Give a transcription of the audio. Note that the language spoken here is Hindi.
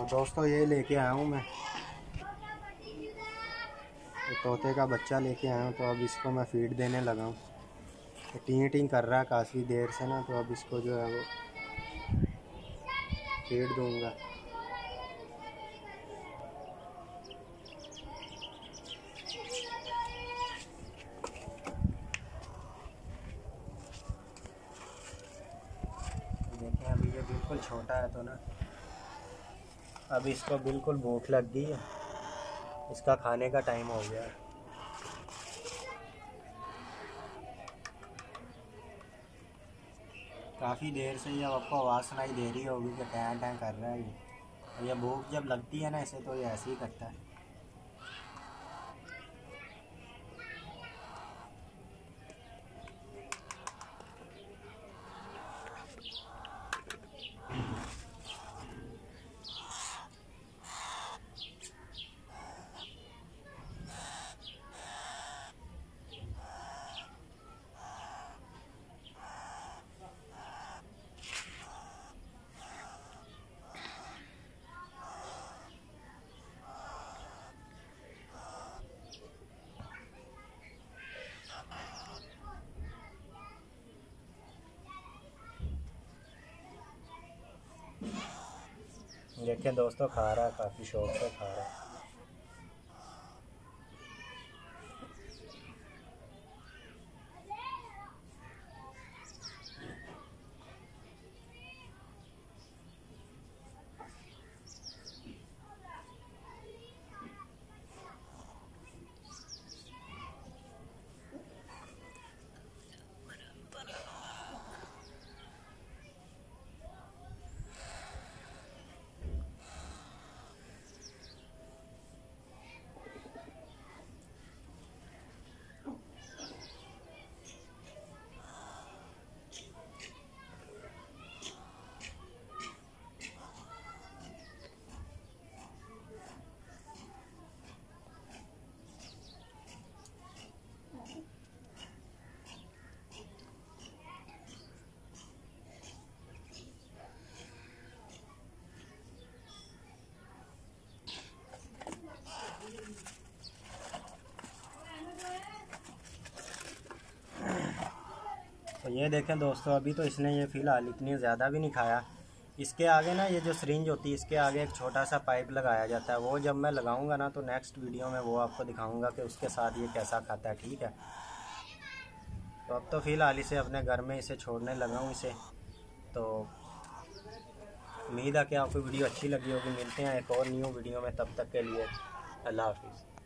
दोस्तों ये लेके आया हूँ मैं, तोते का बच्चा लेके आया हूँ। तो अब इसको मैं फीड देने लगा हूँ। टीं टीं कर रहा है काफ़ी देर से ना, तो अब इसको जो है वो फीड दूँगा। देखें अभी ये बिल्कुल छोटा है तो ना, अब इसको बिल्कुल भूख लग गई है, इसका खाने का टाइम हो गया है। काफ़ी देर से ये आपको आवाज़ सुनाई दे रही होगी कि टैं टैं कर रहा है ये। और ये भूख जब लगती है ना इसे, तो ये ऐसे ही करता है। देखिए दोस्तों, खा रहा है, काफ़ी शौक से खा रहा है। तो ये देखें दोस्तों, अभी तो इसने ये फ़िलहाल इतनी ज़्यादा भी नहीं खाया। इसके आगे ना ये जो सिरिंज होती है, इसके आगे एक छोटा सा पाइप लगाया जाता है। वो जब मैं लगाऊंगा ना, तो नेक्स्ट वीडियो में वो आपको दिखाऊंगा कि उसके साथ ये कैसा खाता है, ठीक है। तो अब तो फ़िलहाल इसे अपने घर में इसे छोड़ने लगा हूँ इसे। तो उम्मीद है कि आपको वीडियो अच्छी लगी होगी। मिलते हैं एक और न्यू वीडियो में, तब तक के लिए अल्लाह हाफिज़।